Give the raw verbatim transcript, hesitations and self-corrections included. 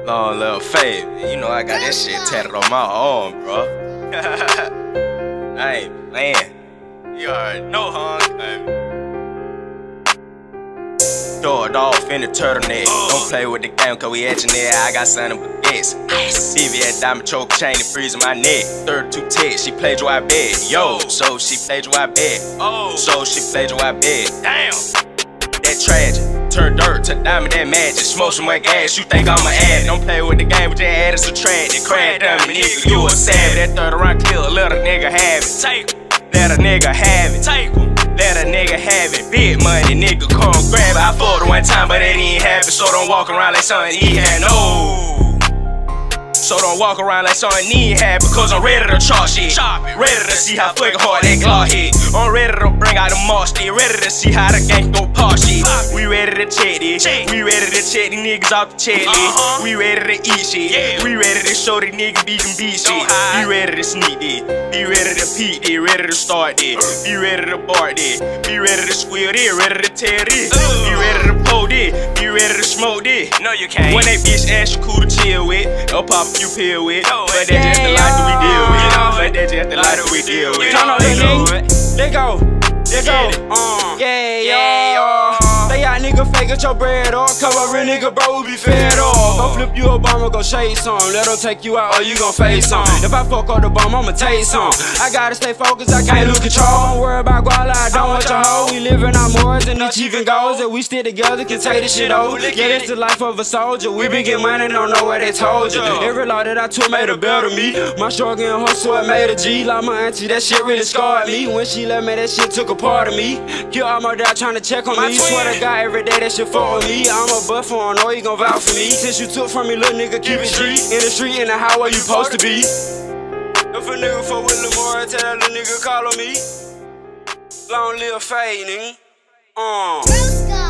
Long L U H FABE. You know I got that shit tatted on my arm, bro. I ain't playing. You already know, huh? Throw it off in the turtleneck. Oh. Don't play with the game, cause we etchin' there. I got something but this. Nice. B V at diamond choke chain and freezing my neck. thirty-two ticks, she played you I bet. Yo, so she played you I bet. Oh, so she played you I bet. Damn. That tragic. Turn dirt to diamond, that magic. Smoke some white gas, you think I'm a addict. Don't play with the game, but just add and subtract it. Crack dummy, nigga, you a savage. That third round kill, let a nigga have it. Take em. Let a nigga have it. Take em. Let a nigga have it. Big money, nigga, come grab it. I fought it one time, but it ain't happen. So don't walk around like something he had. No. So don't walk around like something he had, because I'm ready to chop shit. Ready to see how fucking hard that Glock hit. I'm ready to bring out the moss stick. Ready to see how the gang go pop shit. We ready to check this. We ready to check these niggas off the checklist. Uh-huh. We ready to eat shit. Yeah. We ready to show these niggas we can beat shit. Be ready to sneak this. Be ready to peek this. Ready to start this. Be ready to bark this. Be ready to squeal this. Ready to tear this. Be ready to pull this. Be ready to smoke this. No, you can't. When that bitch ask you cool to chill with, I'll pop a few pill with. No, but that's just the life that we deal with. But that's just the life that we deal with. Turn on that nigga. Let go. Let go. Uh, yeah, yeah. They got nigga fake, get your bread off. Cover a real nigga, bro, we be fed off. Go flip you a bomb, go shade some. Let them take you out or you gon' face some. If I fuck up the bomb, I'ma taste some. I gotta stay focused, I can't lose control. Don't worry about guala, I don't want your hoe. We living our mores and achieving goals. If we stick together, can take this shit over. Yeah, it's the life of a soldier. We been getting money, don't know what they told you. Every law that I took made a better me. My short getting hustle, it made a G. Like my auntie, that shit really scarred me. When she left me, that shit took a part of me. Kill all my dad trying to check on me. Swear to God, every day that shit fuck with me. I'm a buffer, I know you gon' vouch for me. Since you took from me, little nigga, keep it street. In the street, in the highway, you supposed to be. If a nigga fuck with Lamar, tell that little nigga call on me. Long live FABE, nigga. Uh.